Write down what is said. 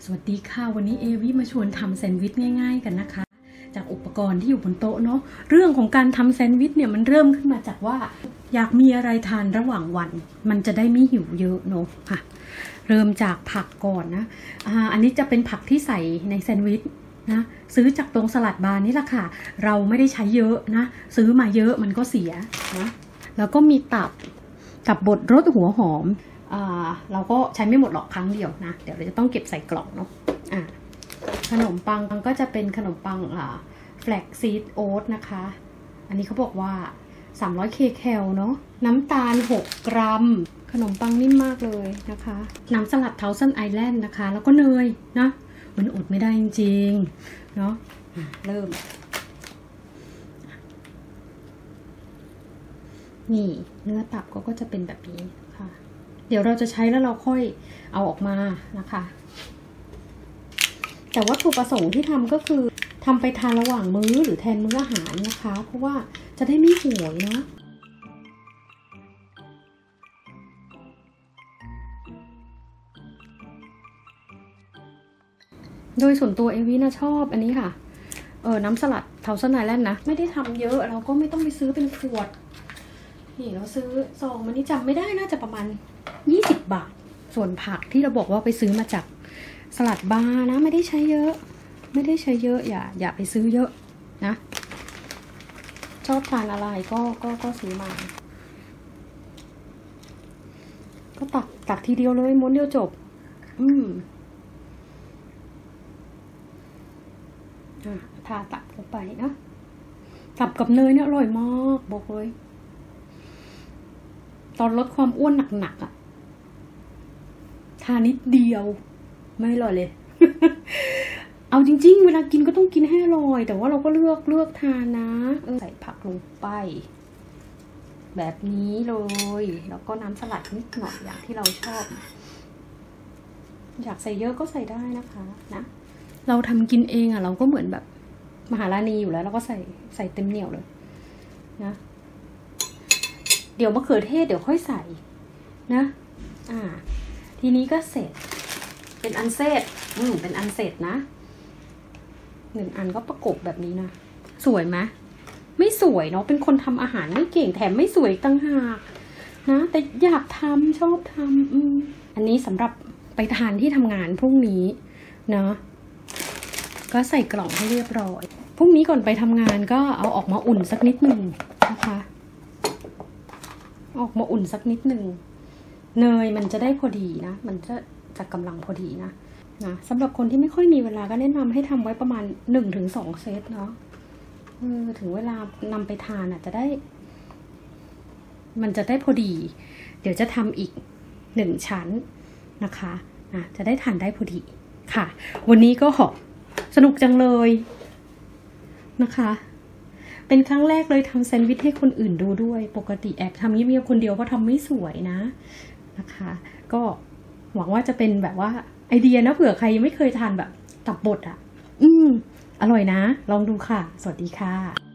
สวัสดีค่ะวันนี้เอวี่มาชวนทำแซนด์วิชง่ายๆกันนะคะจากอุปกรณ์ที่อยู่บนโต๊ะเนาะเรื่องของการทำแซนด์วิชเนี่ยมันเริ่มขึ้นมาจากว่าอยากมีอะไรทานระหว่างวันมันจะได้ไม่หิวเยอะเนาะค่ะเริ่มจากผักก่อนนะอันนี้จะเป็นผักที่ใส่ในแซนด์วิชนะซื้อจากตรงสลัดบาร์นี่แหละค่ะเราไม่ได้ใช้เยอะนะซื้อมาเยอะมันก็เสียนะแล้วก็มีตับบดรสหัวหอมเราก็ใช้ไม่หมดหรอกครั้งเดียวนะเดี๋ยวเราจะต้องเก็บใส่กล่องเนาะขนมปังก็จะเป็นขนมปังแฟลกซีดโอ๊ตนะคะอันนี้เขาบอกว่า300 แคลเนาะน้ำตาล6 กรัมขนมปังนิ่มมากเลยนะคะน้ำสลัดThousand Islandนะคะแล้วก็เนยนะมันอดไม่ได้จริงๆเนาะเริ่มนี่เนื้อตับก็จะเป็นแบบนี้ค่ะเดี๋ยวเราจะใช้แล้วเราค่อยเอาออกมานะคะแต่วัตถุประสงค์ที่ทำก็คือทำไปทานระหว่างมื้อหรือแทนมื้ออาหารนะคะเพราะว่าจะได้ไม่ห่วยเนาะโดยส่วนตัวเอวี่นะชอบอันนี้ค่ะน้ำสลัดThousand Islandนะไม่ได้ทำเยอะเราก็ไม่ต้องไปซื้อเป็นขวดนี่เราซื้อซองมันนี่จำไม่ได้น่าจะประมาณ20 บาทส่วนผักที่เราบอกว่าไปซื้อมาจากสลัดบาร์นะไม่ได้ใช้เยอะอย่าไปซื้อเยอะนะชอบทานอะไรก็ซื้อมาก็ตักทีเดียวเลยม้วนเดียวจบทาตับลงไปนะตับกับเนยเนี่ยอร่อยมากบอกเลยตอนลดความอ้วนหนักๆทานิดเดียวไม่อร่อยเลย เอาจริงๆเวลากินก็ต้องกินให้อร่อยแต่ว่าเราก็เลือกทานนะใส่ผักลงไปแบบนี้เลยแล้วก็น้ำสลัดนิดหน่อยอย่างที่เราชอบอยากใส่เยอะก็ใส่ได้นะคะนะเราทำกินเองเราก็เหมือนแบบมหาราณีอยู่แล้วเราก็ใส่เต็มเหนียวเลยนะเดี๋ยวมะเขือเทศเดี๋ยวค่อยใส่นะทีนี้ก็เสร็จเป็นอันเสร็จเป็นอันเสร็จนะ1 อันก็ประกบแบบนี้นะสวยไหมไม่สวยเนาะเป็นคนทำอาหารไม่เก่งแถมไม่สวยตั้งหากนะแต่อยากทำชอบทำอันนี้สำหรับไปทานที่ทำงานพรุ่งนี้เนาะก็ใส่กล่องให้เรียบร้อยพรุ่งนี้ก่อนไปทำงานก็เอาออกมาอุ่นสักนิดหนึ่งนะคะออกมาอุ่นสักนิดหนึ่งเนยมันจะได้พอดีนะมันจะกำลังพอดีนะสำหรับคนที่ไม่ค่อยมีเวลาก็แนะนำให้ทำไว้ประมาณ 1-2 เซตเนาะถึงเวลานำไปทานจะได้มันจะได้พอดีเดี๋ยวจะทำอีก1 ชั้นนะคะจะได้ทานได้พอดีค่ะวันนี้ก็สนุกจังเลยนะคะเป็นครั้งแรกเลยทำแซนด์วิชให้คนอื่นดูด้วยปกติแอบทำเงียบๆคนเดียวก็ทำไม่สวยนะคะก็หวังว่าจะเป็นแบบว่าไอเดียนะเผื่อใครยังไม่เคยทานแบบตับบดอร่อยนะลองดูค่ะสวัสดีค่ะ